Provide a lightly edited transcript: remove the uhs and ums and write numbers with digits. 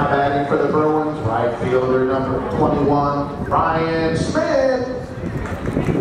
batting for the Bruins, right fielder number 21, Ryan Smith.